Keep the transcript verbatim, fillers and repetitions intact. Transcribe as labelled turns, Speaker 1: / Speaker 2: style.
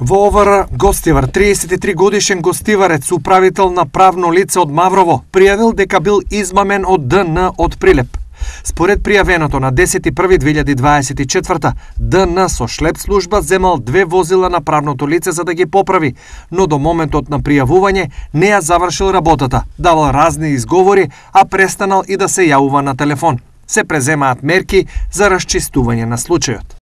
Speaker 1: Во ОВР Гостивар, триесет и три годишен гостиварец, управител на правно лице од Маврово, пријавил дека бил измамен од ДН од Прилеп. Според пријавеното на десети први две илјади дваесет и четврта, ДН со шлеп служба земал две возила на правното лице за да ги поправи, но до моментот на пријавување не ја завршил работата, давал разни изговори, а престанал и да се јавува на телефон. Се преземаат мерки за расчистување на случајот.